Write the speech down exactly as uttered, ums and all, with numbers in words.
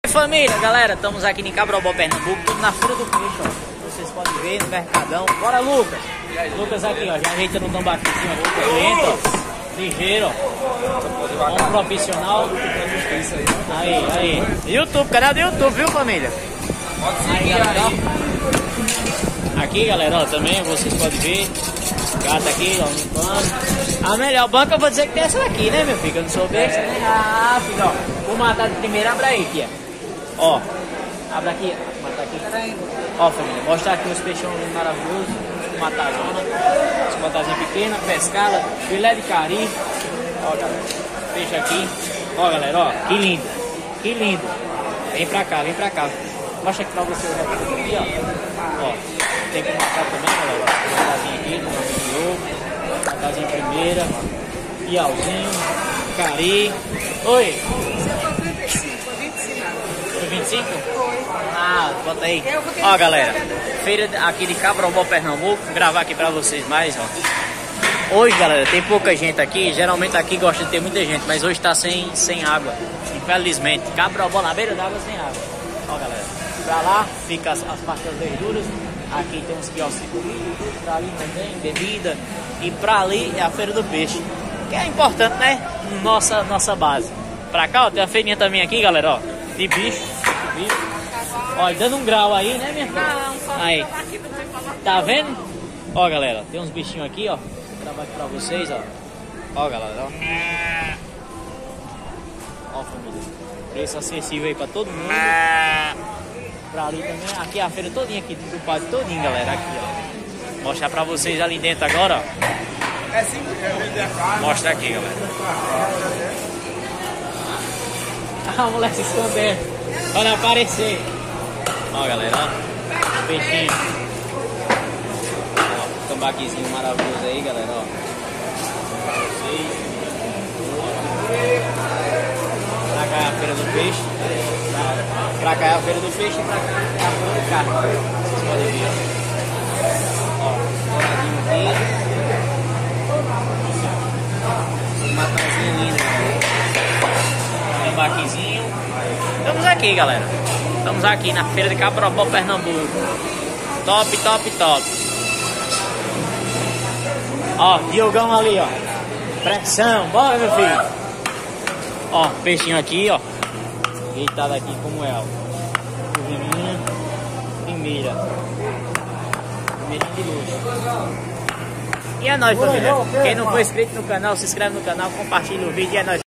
Família, galera, estamos aqui em Cabrobó, Pernambuco, tudo na Feira do Peixe, ó. Vocês podem ver no Mercadão. Bora, Lucas! Lucas aqui, ó, já ajeita no tambaquinho aqui, cliente, ó. Ligeiro, ó. Um profissional. Aí, aí. YouTube, canal do YouTube, viu, família? Aí, galera, ó. Aqui, galera, ó, também vocês podem ver. Gata aqui, ó, no pano. A melhor banca eu vou dizer que tem essa daqui, né, meu filho? Eu não sou besta, né? Ah, filho, ó. Vou matar de primeira, abre aí, aqui, ó. Ó. Abre aqui, ó. Matar aqui. Ó, família, mostrar aqui os peixão maravilhosos. Matazona. Os matazinhos pequenos, pescada, filé de cari. Ó, galera. Peixe aqui. Ó, galera, ó. Que lindo. Que lindo. Vem pra cá, vem pra cá. Mostra aqui pra você o resto aqui, ó. Ó. Tem que matar também, galera. Matazinho aqui, novo. Matazinho primeira. Piauzinho. Cari. Oi. Foi vinte e cinco? Foi. Ah, bota aí. Ó, galera. Feira aqui de Cabrobó, Pernambuco. Vou gravar aqui pra vocês mais, ó. Hoje, galera, tem pouca gente aqui. Geralmente aqui gosta de ter muita gente, mas hoje tá sem, sem água. Infelizmente. Cabrobó na beira d'água sem água. Ó, galera. Pra lá fica as, as partes das verduras. Aqui tem uns quiosques de comida. Pra ali também, bebida. E pra ali é a Feira do Peixe. Que é importante, né? Nossa, nossa base. Pra cá, ó, tem uma feirinha também aqui, galera, ó. De bicho. De bicho. Ó, dando um grau aí, né, minha filha? Aí. Tá vendo? Ó, galera, tem uns bichinhos aqui, ó. Vou gravar aqui pra vocês, ó. Ó, galera, ó. Ó, família. Preço acessível aí pra todo mundo. Pra ali também. Aqui é a feira todinha aqui, do quadro todinho, galera. Aqui, ó. Vou mostrar pra vocês ali dentro agora, ó. Mostra aqui, galera. Ah, o moleque se escondendo. Olha aparecer. Ó, galera, ó. Peixinho. Ó, tambaquizinho maravilhoso aí, galera, ó. Pra cá é a Feira do Peixe. Pra cá é a Feira do Peixe e pra cá é a Feira do Carro. Vocês podem ver, ó. Ó, douradinho aqui. Matazinho lindo. Tambaquizinho. Estamos aqui, galera. Estamos aqui na Feira de Cabrobó, Pernambuco. Top, top, top. Ó, Diogão ali, ó. Pressão, bora, meu filho. Ó, peixinho aqui, ó. Deitado aqui como é, ó. Juveninha. Primeira. Primeira de luxo. E é nóis, família. Quem não for inscrito no canal, se inscreve no canal, compartilha o vídeo e é nóis.